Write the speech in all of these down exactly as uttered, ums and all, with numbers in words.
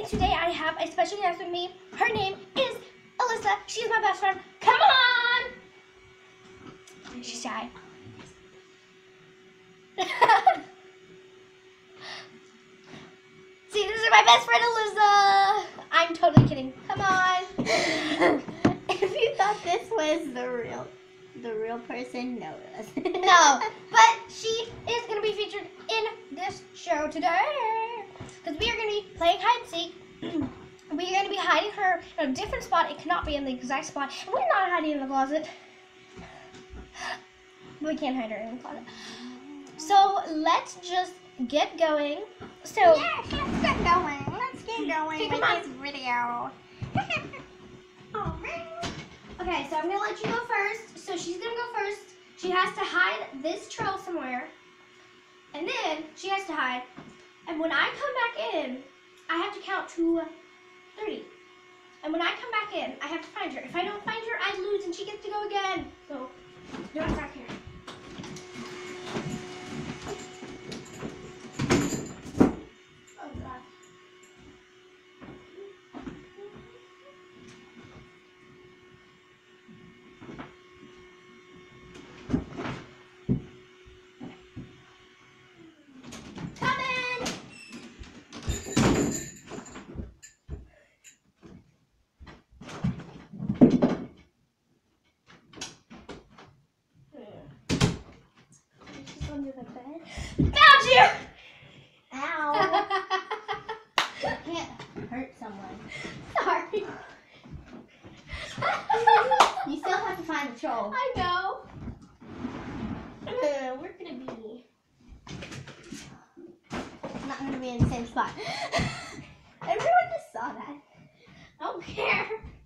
today I have a special guest with me. Her name is Alyssa. She's my best friend. Come on! She's shy. See, this is my best friend Alyssa. I'm totally kidding. Come on. If you thought this was the real, the real person, no, it wasn't. No, but she is going to be featured in this show today. Because we are going to be playing hide and seek. We are going to be hiding her in a different spot. It cannot be in the exact spot. And we're not hiding in the closet. We can't hide her in the closet. So let's just get going. So yeah, let's get going. Let's get going okay, with come on. this video. Oh, okay, so I'm going to let you go first. So she's going to go first. She has to hide this trail somewhere. And then she has to hide. And when I come back in, I have to count to thirty. And when I come back in, I have to find her. If I don't find her, I lose and she gets to go again. So, do it back here. Oh, God. Under the bed. Found you! Ow. You can't hurt someone. Sorry. You still have to find the troll. I know. Uh, we're gonna be. I'm not going to be in the same spot. Everyone just saw that. I don't care.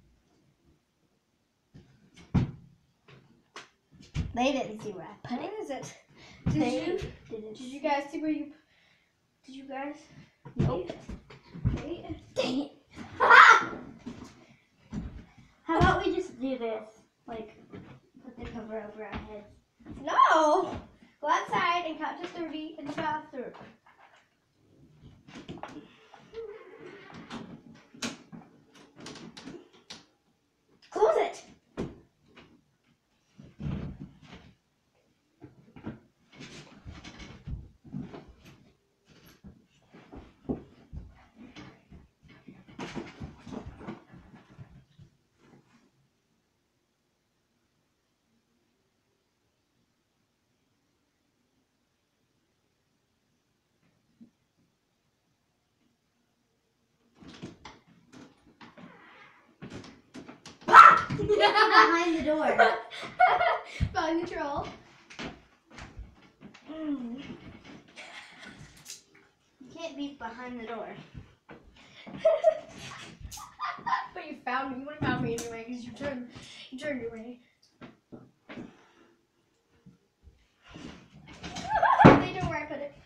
They didn't see where I put What it. is it? Did They you? didn't Did you guys see where you? Did you guys? Nope. Wait. Dang it. How about we just do this? Like, put the cover over our heads. No. Go outside and count to thirty in the bathroom. Close it. Behind the door. Behind the troll. Mm. You can't be behind the door. But you found me. You would have found me anyway because you turned, you turned away. They know where I put it.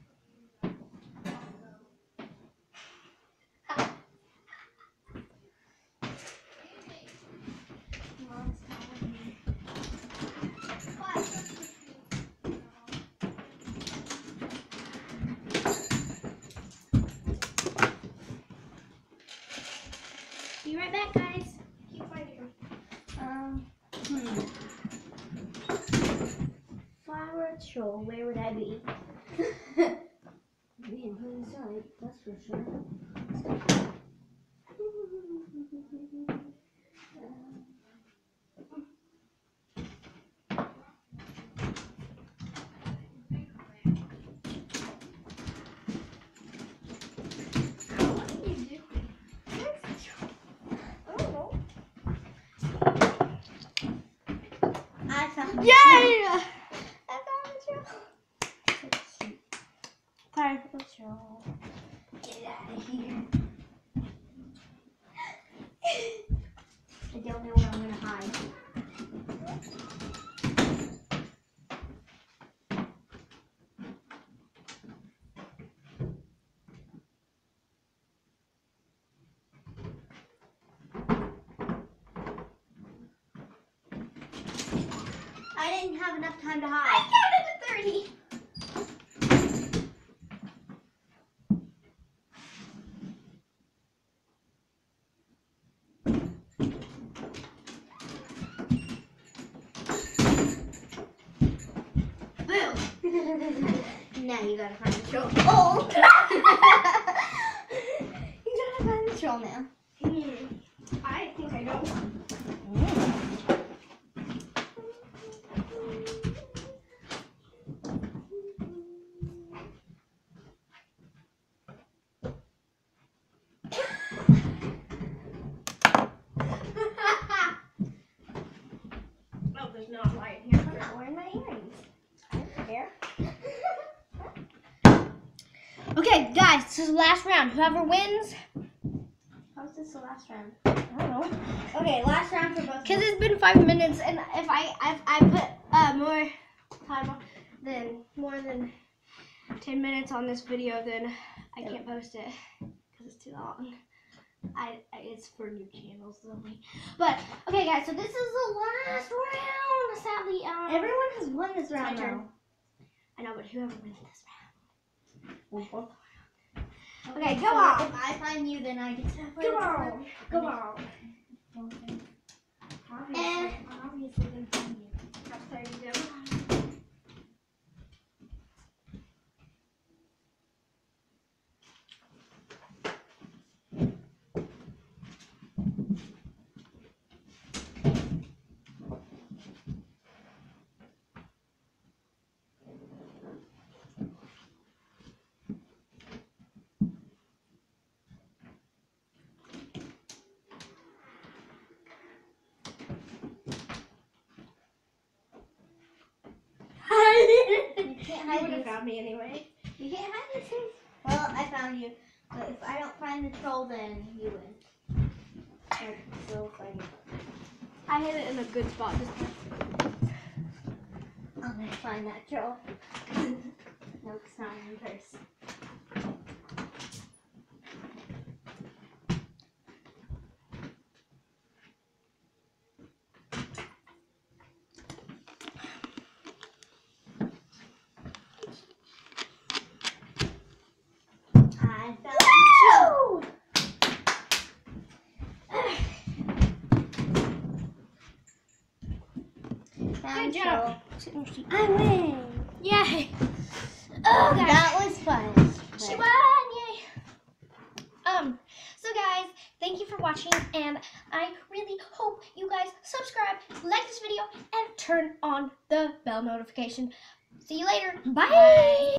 Be right back, guys. Keep finding her. Um, hmm. If I were a troll, where would I be? Be in plain sight, that's for sure. I found the Yay! troll. I found the troll. Time for the troll. Get out of here. I don't know where I'm gonna hide. I didn't have enough time to hide. I counted to thirty. Now you gotta find the troll. Oh! You gotta find the troll now. Hmm. I think I don't. Oh, there's not light here. I'm not wearing my earrings. I don't care. Okay, guys, this is the last round. Whoever wins, How's this the last round? I don't know. Okay, last round for both of Because us. it's been five minutes, and if I if I put uh, more time on, then more than ten minutes on this video, then I can't post it because it's too long. I, I it's for new channels only. But okay, guys, so this is the last round. Sadly, um, Everyone has won this my round turn. now. I know, but whoever wins this round. Okay, go so on. If I find you, then I get to play Come this on, card. come on. Eh. Obviously, gonna find you. That's thirty-two. You can't You hide would have these. found me anyway. You can't hide these things. Well, I found you. But if I don't find the troll, then you win. Or still find you. I hit it in a good spot this time. I'm gonna find that troll. No, it's not in your purse. I found the troll. Found Good troll. job. Sit in your seat. I win. Yay! Oh, Oh, guys. that was fun. She But- won! Yay! Um, so guys, thank you for watching, and I really hope you guys subscribe, like this video, and turn on the bell notification. See you later. Bye! Bye.